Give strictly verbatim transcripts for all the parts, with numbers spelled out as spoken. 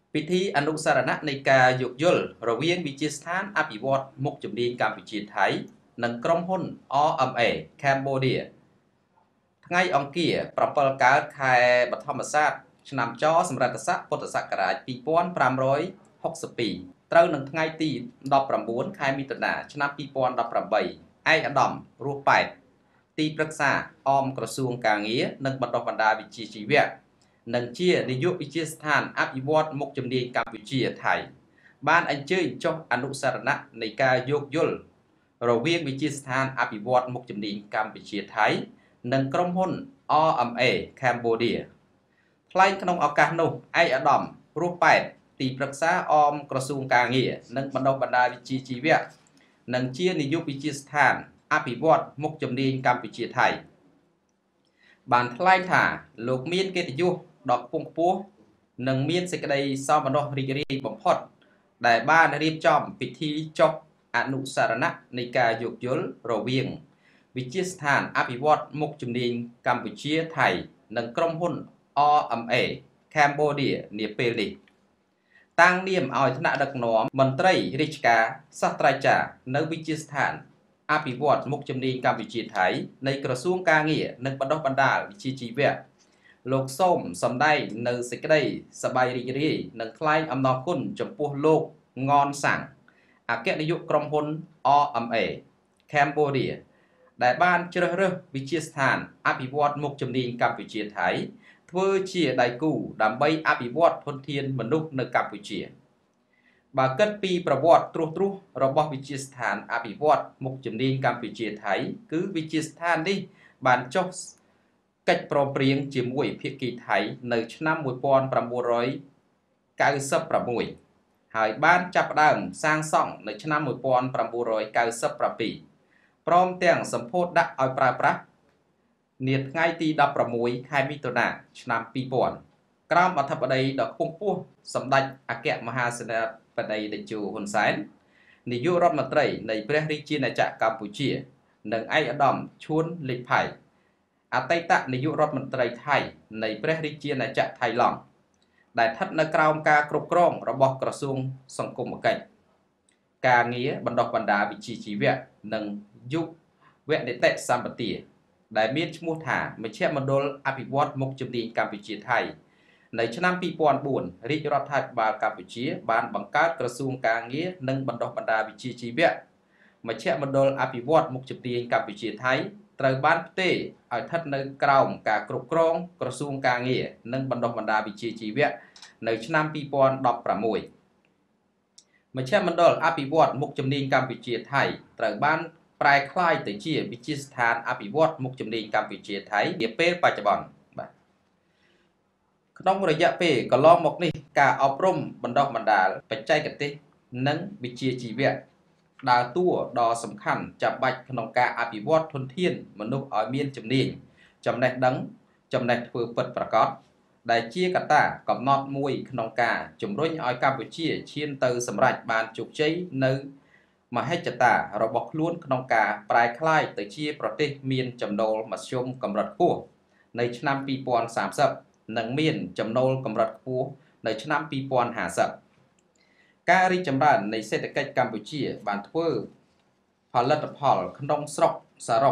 ពិធីអនុស្សរណៈនៃការយោគយល់រវាងវិទ្យាស្ថានអភិវឌ្ឍមុខជំនាញកម្ពុជាថៃនិងក្រុមហ៊ុន R M A Cambodia ថ្ងៃអង្គារប្រពល់កើតខែបឋមសាទឆ្នាំចសម្រិតស័កពុទ្ធសករាជពីរពាន់ប្រាំរយហុកសិបពីរត្រូវនឹងថ្ងៃទីដប់ប្រាំបួនខែមិថុនាឆ្នាំពីរពាន់ដប់ប្រាំបីឯកឧត្តមរស់ប៉ែតទីប្រឹក្សាអមក្រសួងការងារនិងបណ្ដុះបណ្ដាលវិជ្ជាជីវៈនិងជានាយកវិទ្យាស្ថានអភិវឌ្ឍមុខជំនាញកម្ពុជាថៃបានអញ្ជើញចុះអនុស្សរណៈនៃការយោគយល់រវាងវិទ្យាស្ថានអភិវឌ្ឍមុខជំនាញកម្ពុជាថៃនិងក្រុមហ៊ុន R M A Cambodia ថ្លែងក្នុងឱកាសនោះឯកឧត្តមរស់ប៉ែតទីប្រឹក្សាអមក្រសួងការងារនិងបណ្ដុះបណ្ដាលវិជ្ជាជីវៈនិងជានាយកវិទ្យាស្ថានអភិវឌ្ឍមុខជំនាញកម្ពុជាថៃបានថ្លែងថាលោកមានកិត្តិយសដ៏ខ្ពង់ខ្ពស់និងមានសេចក្តីសោមនស្សរីករាយបំផុតដែលបានរៀបចំពិធីចុះអនុស្សរណៈនៃការយោគយល់រវាងវិទ្យាស្ថានអភិវឌ្ឍមុខជំនាញកម្ពុជាថៃនិងក្រុមហ៊ុន R M A Cambodia នាពេលនេះតាំងនាមឲ្យថ្នាក់ដឹកនាំមន្ត្រីរាជការសាស្ត្រាចារ្យនៅវិទ្យាស្ថានអភិវឌ្ឍមុខជំនាញកម្ពុជាថៃនៃក្រសួងការងារនិងបណ្ដុះបណ្ដាលវិជ្ជាជីវៈលោកសូមសម្ដែងនៅសេចក្តីសប្បាយរីករាយនិងថ្លែងអំណរគុណចំពោះលោកងនសាំងអគ្គនាយកក្រុមហ៊ុន R M A Cambodia ដែលបានជ្រើសរើសវិទ្យាស្ថានអភិវឌ្ឍមុខជំនាញកម្ពុជាថៃធ្វើជាដៃគូដើម្បីអភិវឌ្ឍធនធានមនុស្សនៅកម្ពុជាបើគិតពីប្រវត្តិត្រួសត្រាសរបស់វិទ្យាស្ថានអភិវឌ្ឍមុខជំនាញកម្ពុជាថៃគឺវិទ្យាស្ថាននេះបានចុះកិច្ចព្រមព្រៀងជាមួយភាគីថៃនៅឆ្នាំមួយពាន់ប្រាំបួនរយកៅសិបប្រាំមួយហើយបានចាប់ផ្ដើមសាងសង់នៅឆ្នាំមួយពាន់ប្រាំបួនរយកៅសិបប្រាំពីរព្រមទាំងសម្ពោធដាក់ឲ្យប្រើប្រាស់នាថ្ងៃទីដប់ប្រាំមួយខែមិថុនាឆ្នាំពីរពាន់ក្រោមអធិបតីដ៏ខ្ពង់ខ្ពស់សម្ដេចអគ្គមហាសេនាបតីតេជោហ៊ុនសែននាយករដ្ឋមន្ត្រីនៃព្រះរាជាណាចក្រកម្ពុជានិងឯកឧត្តមឈួនលីផៃអតីតនាយករដ្ឋមន្ត្រីថៃនៃព្រះរាជាណាចក្រថៃឡង់ដែលស្ថិតនៅក្រោមការគ្រប់គ្រងរបស់ក្រសួងសង្គមគិច្ចការងារបណ្ដុះបណ្ដាលវិជ្ជាជីវៈនិងយុវនីតិសម្បទាដែលមានឈ្មោះថាមជ្ឈមណ្ឌលអភិវឌ្ឍមុខជំនាញកម្ពុជាថៃនៅឆ្នាំពីរពាន់បួនរាជរដ្ឋាភិបាលកម្ពុជាបានបង្កើតក្រសួងការងារនិងបណ្ដុះបណ្ដាលវិជ្ជាជីវៈមជ្ឈមណ្ឌលអភិវឌ្ឍមុខជំនាញកម្ពុជាថៃត្រូវបានផ្ទេរឲ្យស្ថិតនៅក្រោមការគ្រប់គ្រងក្រសួងការងារនិងបណ្ដុះបណ្ដាលវិជ្ជាជីវៈនៅឆ្នាំពីរពាន់ដប់ប្រាំមួយមជ្ឈមណ្ឌលអភិវឌ្ឍមុខជំនាញកម្ពុជាថៃត្រូវបានប្រែក្លាយទៅជាវិទ្យាស្ថានអភិវឌ្ឍមុខជំនាញកម្ពុជាថៃនាពេលបច្ចុប្បន្នបាទក្នុងរយៈពេលកន្លងមកនេះការអប់រំបណ្ដុះបណ្ដាលបច្ចេកទេសនិងវិជ្ជាជីវៈដើរតួដ៏សំខាន់ចាំបាច់ក្នុងការអភិវឌ្ឍធនធានមនុស្សឲ្យមានជំនាញចំណេះដឹងចំណេះធ្វើពិតប្រាកដដែលជាកត្តាកំណត់មួយក្នុងការជំរុញឲ្យកម្ពុជាឈានទៅសម្រេចបានជោគជ័យនៅមហិច្ឆតារបស់ខ្លួនក្នុងការប្រែក្លាយទៅជាប្រទេសមានចំណូលមធ្យមកម្រិតខ្ពស់នៅឆ្នាំពីរពាន់សាមសិបនិងមានចំណូលកម្រិតខ្ពស់នៅឆ្នាំពីរពាន់ហាសិបការរីកចម្រើននៃសេដ្ឋកិច្ចកម្ពុជាបានធ្វើផលិតផលក្នុងស្រុកសរុប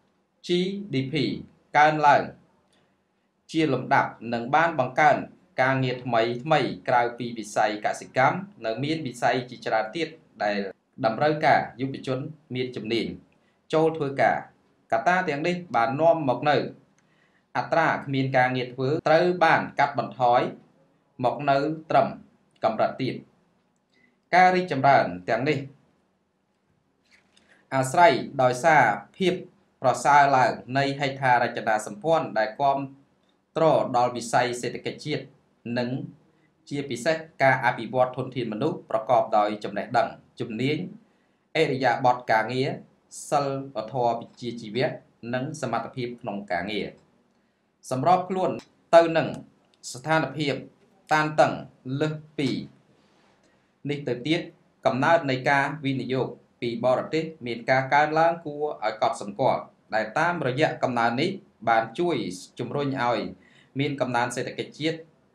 G D P កើនឡើងជាលំដាប់និងបានបង្កើនការងារថ្មីថ្មីក្រៅពីវិស័យកសិកម្មនៅមានវិស័យជាច្រើនទៀតដែលតម្រូវការយុវជនមានជំនាញចូលធ្វើការកត្តាទាំងនេះបាននាំមកនៅអត្រាគ្មានការងារធ្វើត្រូវបានកាត់បន្ថយមកនៅត្រឹមកម្រិតទាបការរីកចម្រើនទាំងនេះអាស្រ័យដោយសារភាពប្រសើរឡើងនៃហេដ្ឋារចនាសម្ព័ន្ធដែលគាំទ្រដល់វិស័យសេដ្ឋកិច្ចជាតិនិងជាពិសេសការអភិវឌ្ឍធនធានមនុស្សប្រកបដោយចំណេះដឹងជំនាញឥរិយាបថការងារសិលធម៌វិជ្ជាជីវៈនិងសមត្ថភាពក្នុងការងារសម្របខ្លួនទៅនឹងស្ថានភាពតានតឹងលើសពីនេះទៅទៀតកំណើននៃការវិនិយោគពីបរទេសមានការកើនឡើងគួរឲ្យកត់សម្គាល់ដែលតាមរយៈកំណើននេះបានជួយជំរុញឲ្យមានកំណើនសេដ្ឋកិច្ចជាតិ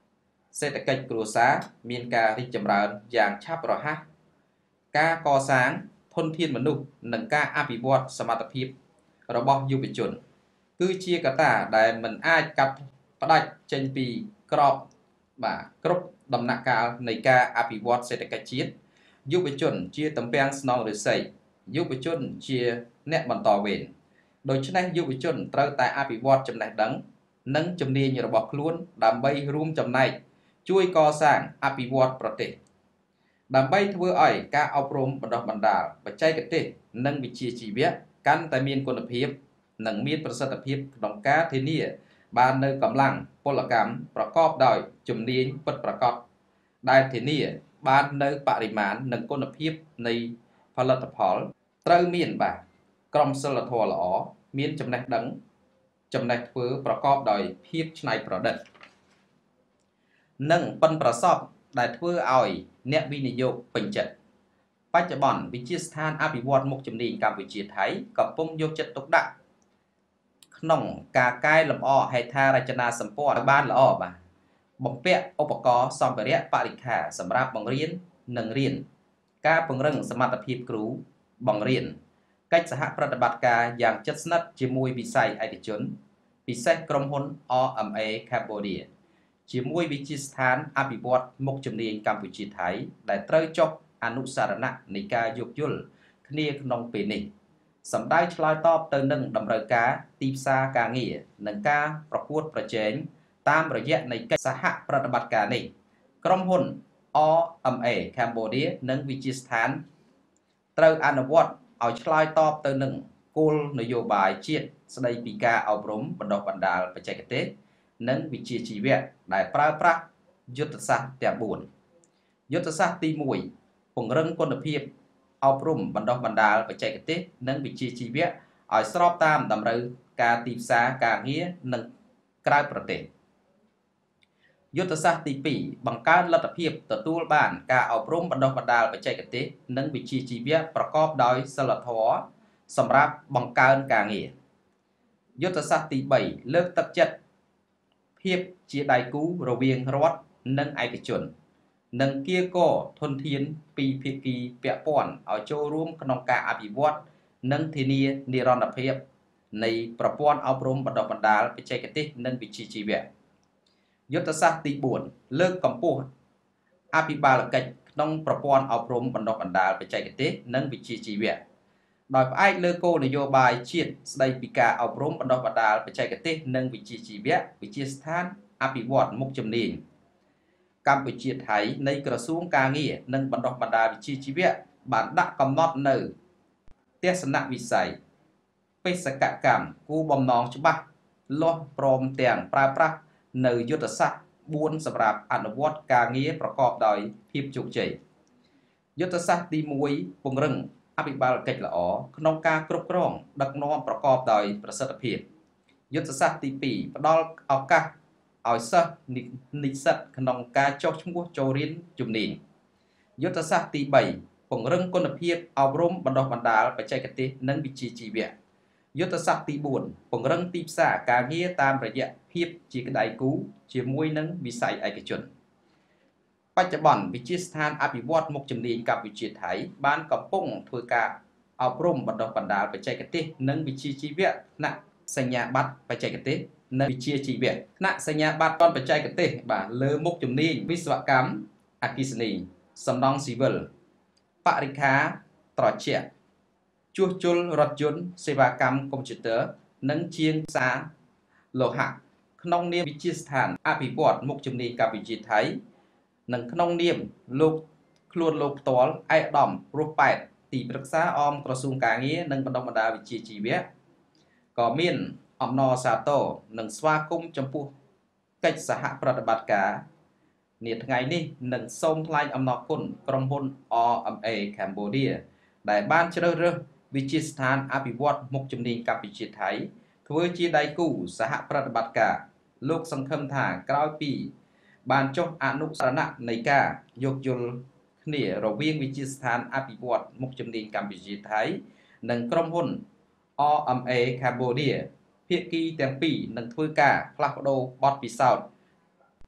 សេដ្ឋកិច្ចគ្រួសារមានការរីកចម្រើនយ៉ាងឆាប់រហ័សការកសាងធនធានមនុស្សនិងការអភិវឌ្ឍសមត្ថភាពរបស់យុវជនគឺជាកត្តាដែលមិនអាចកាត់ផ្ដាច់ចេញពីក្របបាទគ្រប់ដំណាក់កាលនៃការអភិវឌ្ឍសេដ្ឋកិច្ចជាតិយុវជនជាតំពាំងស្នងឫស្សីយុវជនជាអ្នកបន្តវេនដូច្នេះយុវជនត្រូវតែអភិវឌ្ឍចំណេះដឹងនិងជំនាញរបស់ខ្លួនដើម្បីរួមចំណែកជួយកសាងអភិវឌ្ឍប្រទេសដើម្បីធ្វើឲ្យការអប់រំបណ្ដុះបណ្ដាលបច្ចេកទេសនិងវិជ្ជាជីវៈកាន់តែមានគុណភាពនិងមានប្រសិទ្ធភាពក្នុងការធានាបាននូវកម្លាំងពលកម្មប្រកបដោយជំនាញពិតប្រាកដដែលធានាបាននូវបរិមាណនិងគុណភាពនៃផលិតផលត្រូវមានបាទក្រមសីលធម៌ល្អមានចំណេះដឹងចំណេះធ្វើប្រកបដោយភាពច្នៃប្រឌិតនិងប៉ិនប្រសប់ដែលធ្វើឲ្យអ្នកវិនិយោគពេញចិត្តបច្ចុប្បន្នវិទ្យាស្ថានអភិវឌ្ឍមុខជំនាញកម្ពុជាថៃកំពុងយកចិត្តទុកដាក់ក្នុងការកែលម្អហេដ្ឋារចនាសម្ព័ន្ធឲ្យបានល្អបាទបំពាក់ឧបករណ៍សម្ភារៈបរិក្ខារសម្រាប់បង្រៀននិងរៀនការពង្រឹងសមត្ថភាពគ្រូបង្រៀនកិច្ចសហប្រតិបត្តិការយ៉ាងជិតស្និទ្ធជាមួយវិស័យឯកជនពិសេសក្រុមហ៊ុន អ អឹម អេ Cambodia ជាមួយវិទ្យាស្ថានអភិវឌ្ឍមុខជំនាញកម្ពុជាថៃដែលត្រូវចុះអនុសារណៈនៃការយោគយល់គ្នាក្នុងពេលនេះសម្ដៅឆ្លើយតបទៅនឹងតម្រូវការទីផ្សារការងារនិងការប្រកួតប្រជែងតាមរយៈនៃកិច្ចសហប្រតិបត្តិការនេះក្រុមហ៊ុន អ អឹម អេ Cambodia និងវិទ្យាស្ថានត្រូវអនុវត្តឲ្យឆ្លើយតបទៅនឹងគោលនយោបាយជាតិស្ដីពីការអប់រំបណ្ដុះបណ្ដាលបច្ចេកទេសនិងវិជ្ជាជីវៈដែលប្រើប្រាស់យុទ្ធសាស្ត្រទាំងបួនយុទ្ធសាស្ត្រទីមួយពង្រឹងគុណភាពអប់រំបណ្ដុះបណ្ដាលបច្ចេកទេសនិងវិជ្ជាជីវៈឲ្យស្របតាមតម្រូវការទីផ្សារការងារនិងក្រៅប្រទេសយុទ្ធសាស្ត្រទីពីរបង្កើនលទ្ធភាពទទួលបានការអប់រំបណ្ដុះបណ្ដាលបច្ចេកទេសនិងវិជ្ជាជីវៈប្រកបដោយសីលធម៌សម្រាប់បង្កើនការងារយុទ្ធសាស្ត្រទីបីលើកទឹកចិត្តភាពជាដៃគូរវាងរដ្ឋនិងឯកជននិងគៀកធនធានពីភាគីពាក់ព័ន្ធឲ្យចូលរួមក្នុងការអភិវឌ្ឍនិងធានានិរន្តរភាពនៃប្រព័ន្ធអប់រំបណ្ដុះបណ្ដាលបច្ចេកទេសនិងវិជ្ជាជីវៈយុទ្ធសាស្ត្រទីបួនលើកកម្ពស់អភិបាលកិច្ចក្នុងប្រព័ន្ធអប់រំបណ្ដុះបណ្ដាលបច្ចេកទេសនិងវិជ្ជាជីវៈដោយផ្អែកលើគោលនយោបាយជាតិស្ដីពីការអប់រំបណ្ដុះបណ្ដាលបច្ចេកទេសនិងវិជ្ជាជីវៈវិទ្យាស្ថានអភិវឌ្ឍមុខជំនាញកម្ពុជាថៃនៃក្រសួងការងារនិងបណ្ដុះបណ្ដាលវិជ្ជាជីវៈបានដាក់កំណត់នៅទស្សនវិស័យបេសកកម្មគូបំណងច្បាស់លាស់ព្រមទាំងប្រើប្រាស់នៅយុទ្ធសាស្ត្របួនសម្រាប់អនុវត្តការងារប្រកបដោយភាពជោគជ័យយុទ្ធសាស្ត្រទីមួយពង្រឹងអភិបាលកិច្ចល្អក្នុងការគ្រប់គ្រងដឹកនាំប្រកបដោយប្រសិទ្ធភាពយុទ្ធសាស្ត្រទីពីរផ្ដល់ឱកាសឲ្យសិស្សនិស្សិតក្នុងការចុះឈ្មោះចូលរៀនជំនាញយុទ្ធសាស្ត្រទីបីពង្រឹងគុណភាពអប់រំបណ្ដុះបណ្ដាលបច្ចេកទេសនិងវិជ្ជាជីវៈយុទ្ធសាស្ត្រទីបួនពង្រឹងទីផ្សារការងារតាមរយៈភាពជាក្ដីគូជាមួយនឹងវិស័យឯកជនបច្ចុប្បន្នវិទ្យាស្ថានអភិវឌ្ឍមុខជំនាញកម្ពុជាថៃបានកំពុងធ្វើការអប់រំបណ្ដុះបណ្ដាលបច្ចេកទេសនិងវិជ្ជាជីវៈថ្នាក់សញ្ញាបត្របច្ចេកទេសនិងវិជ្ជាជីវៈថ្នាក់សញ្ញាបត្របច្ចេកទេសបាទលើមុខជំនាញវិស្វកម្មអគ្គិសនីសំណង់ស៊ីវិលបរិក្ខារត្រជាក់ជួសជុលរថយន្តសេវាកម្មកុំព្យូទ័រនិងជាងផ្សារលោហៈក្នុងនាមវិទ្យាស្ថានអភិវឌ្ឍមុខជំនាញកម្ពុជាថៃនិងក្នុងនាមលោកខ្លួនលោកផ្ទាល់ឯកឧត្តមរស់ប៉ែតទីប្រឹក្សាអមក្រសួងការងារនិងបណ្ដុះបណ្ដាលវិជ្ជាជីវៈក៏មានអំណរសាទរនិងស្វាគមន៍ចំពោះកិច្ចសហប្រតិបត្តិការនាថ្ងៃនេះនិងសូមថ្លែងអំណរគុណក្រុមហ៊ុន អ អឹម អេ Cambodia ដែលបានជ្រើសរើសវិទ្យាស្ថានអភិវឌ្ឍមុខជំនាញកម្ពុជាថៃធ្វើជាដៃគូសហប្រតិបត្តិការលោកសង្ឃឹមថាក្រោយពីបានចុះអនុស្សរណៈនៃការយោគយល់គ្នារវាងវិទ្យាស្ថានអភិវឌ្ឍមុខជំនាញកម្ពុជាថៃនិងក្រុមហ៊ុន អ អឹម អេ Cambodia ភាគីទាំងពីរនឹងធ្វើការផ្លាស់ប្ដូរបទពិសោធន៍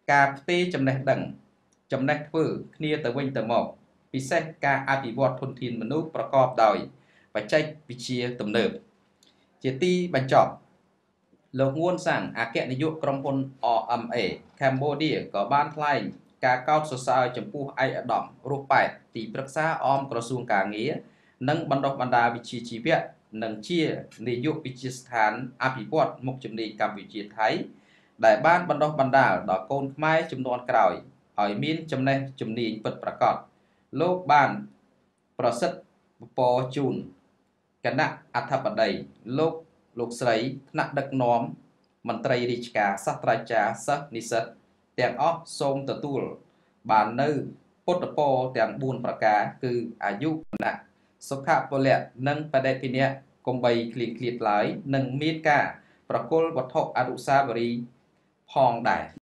ការផ្ទេរចំណេះដឹងចំណេះធ្វើគ្នាទៅវិញទៅមកពិសេសការអភិវឌ្ឍធនធានមនុស្សប្រកបដោយបច្ចេកវិទ្យាទំនើបជាទីបញ្ចប់លោកងួនសាំងអគ្គនាយកក្រុមហ៊ុន អ អឹម អេ Cambodia ក៏បានថ្លែងការកោតសរសើរចំពោះឯកឧត្តមរស់ប៉ែតទីប្រឹក្សាអមក្រសួងកាងារនិងបណ្ដុះបណ្ដាលវិជ្ជាជីវៈនិងជានាយកវិទ្យាស្ថានអភិវឌ្ឍមុខជំនាញកម្ពុជាថៃដែលបានបណ្ដុះបណ្ដាលដល់កូនខ្មែរជំនាន់ក្រោយឲ្យមានចំណេះជំនាញពិតប្រាកដលោកបានប្រសិទ្ធពរជូនគណៈអធិបតីលោកលោកស្រីថ្នាក់ដឹកនាំមន្ត្រីរាជការសាស្ត្រាចារ្យសិស្សនិស្សិតទាំងអស់សូមទទួលបាននៅពុទ្ធពរទាំងបួនប្រការគឺអាយុវណ្ណៈសុខៈពលៈនិងបដិភិនៈកុំបីឃ្លៀងឃ្លាតឡើយនិងមានការប្រគល់វត្ថុអនុស្សាវរីយ៍ផងដែរ